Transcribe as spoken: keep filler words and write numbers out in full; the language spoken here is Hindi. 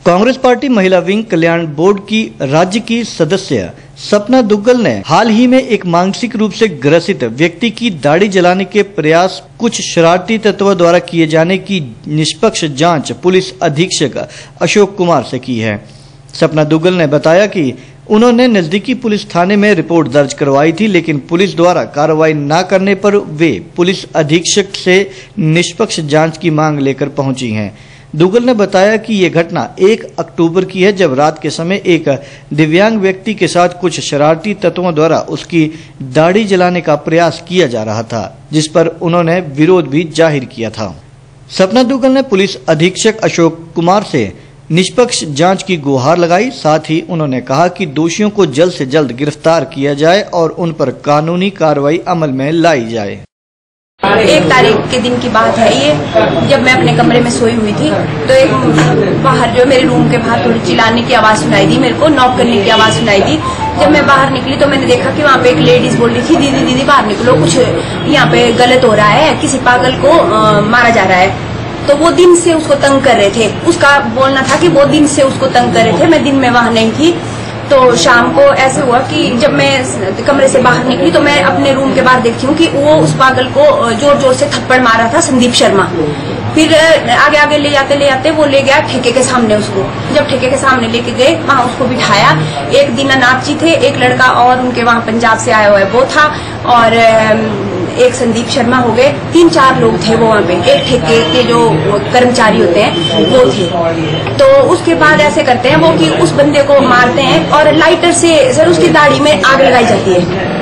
कांग्रेस पार्टी महिला विंग कल्याण बोर्ड की राज्य की सदस्य सपना दुग्गल ने हाल ही में एक मानसिक रूप से ग्रसित व्यक्ति की दाढ़ी जलाने के प्रयास कुछ शरारती तत्वों द्वारा किए जाने की निष्पक्ष जांच पुलिस अधीक्षक अशोक कुमार से की है। सपना दुग्गल ने बताया कि उन्होंने नजदीकी पुलिस थाने में रिपोर्ट दर्ज करवाई थी, लेकिन पुलिस द्वारा कार्रवाई न करने पर वे पुलिस अधीक्षक से निष्पक्ष जांच की मांग लेकर पहुंची हैं। दुग्गल ने बताया कि ये घटना एक अक्टूबर की है, जब रात के समय एक दिव्यांग व्यक्ति के साथ कुछ शरारती तत्वों द्वारा उसकी दाढ़ी जलाने का प्रयास किया जा रहा था, जिस पर उन्होंने विरोध भी जाहिर किया था। सपना दुग्गल ने पुलिस अधीक्षक अशोक कुमार से निष्पक्ष जांच की गुहार लगाई। साथ ही उन्होंने कहा कि दोषियों को जल्द से जल्द गिरफ्तार किया जाए और उन पर कानूनी कार्रवाई अमल में लाई जाए। एक तारीख के दिन की बात है ये, जब मैं अपने कमरे में सोई हुई थी तो एक बाहर जो मेरे रूम के बाहर थोड़ी चिल्लाने की आवाज सुनाई दी, मेरे को नॉक करने की आवाज सुनाई दी। जब मैं बाहर निकली तो मैंने देखा कि वहाँ पे एक लेडीज बोल रही थी, दीदी दीदी बाहर निकलो, कुछ यहाँ पे गलत हो रहा है, किसी पागल को आ, मारा जा रहा है। तो वो दिन से उसको तंग कर रहे थे, उसका बोलना था कि वो दिन से उसको तंग कर रहे थे। मैं दिन में वहाँ नहीं थी। तो शाम को ऐसे हुआ कि जब मैं कमरे से बाहर निकली तो मैं अपने रूम के बाहर देखती हूँ कि वो उस पागल को जोर जोर से थप्पड़ मारा था, संदीप शर्मा। फिर आगे आगे ले जाते ले जाते वो ले गया ठेके के सामने उसको। जब ठेके के सामने लेके गए वहाँ उसको बिठाया। एक दीनानाथ जी थे, एक लड़का और उनके वहाँ पंजाब से आया हुआ है वो था, और एक संदीप शर्मा हो गए। तीन चार लोग थे वो वहाँ पे, एक ठेके के जो कर्मचारी होते हैं वो थे। तो उसके बाद ऐसे करते हैं वो कि उस बंदे को मारते हैं और लाइटर से सर उसकी दाढ़ी में आग लगाई जाती है।